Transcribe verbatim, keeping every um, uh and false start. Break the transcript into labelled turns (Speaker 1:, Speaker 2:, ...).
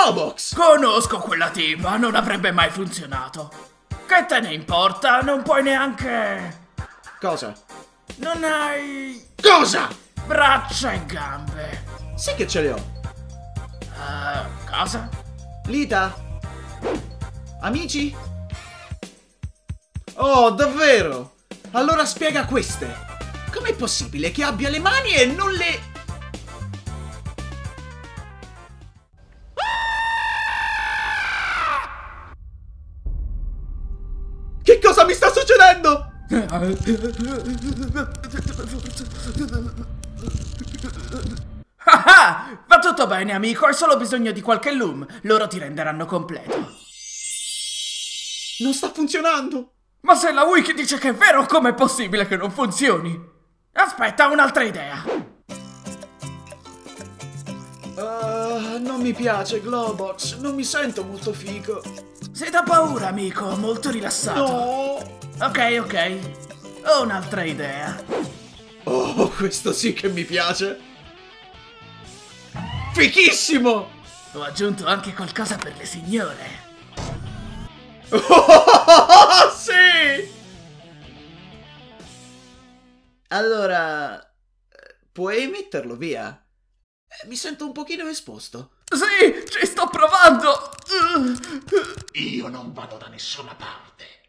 Speaker 1: Globox!
Speaker 2: Conosco quella tipa, non avrebbe mai funzionato. Che te ne importa? Non puoi neanche...
Speaker 1: Cosa?
Speaker 2: Non hai...
Speaker 1: Cosa?
Speaker 2: braccia e gambe.
Speaker 1: Sì che ce le ho.
Speaker 2: Uh, cosa?
Speaker 1: Lita? Amici? Oh, davvero? Allora spiega queste. Com'è possibile che abbia le mani e non le... Che cosa mi sta succedendo?
Speaker 2: Ah, va tutto bene, amico, hai solo bisogno di qualche loom. Loro ti renderanno completo.
Speaker 1: Non sta funzionando.
Speaker 2: Ma se la wiki dice che è vero, com'è possibile che non funzioni? Aspetta, ho un'altra idea.
Speaker 1: Uh, non mi piace, Globox. Non mi sento molto figo.
Speaker 2: Sei da paura, amico, molto rilassato.
Speaker 1: No.
Speaker 2: Ok, ok. Ho un'altra idea.
Speaker 1: Oh, questo sì che mi piace. Fichissimo!
Speaker 2: Ho aggiunto anche qualcosa per le signore.
Speaker 1: Oh, sì! Allora, puoi metterlo via? Mi sento un pochino esposto.
Speaker 2: Sì, ci sto provando.
Speaker 3: Io non vado da nessuna parte.